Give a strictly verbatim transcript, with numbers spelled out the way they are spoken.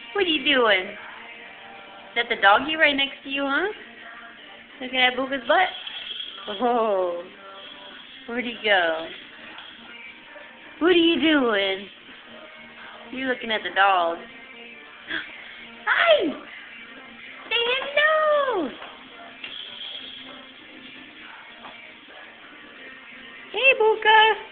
What are you doing? Is that the doggy right next to you, huh? Looking at Buca's butt? Oh, where'd he go? What are you doing? You're looking at the dog. Hi! Say hello! Hey, Buca!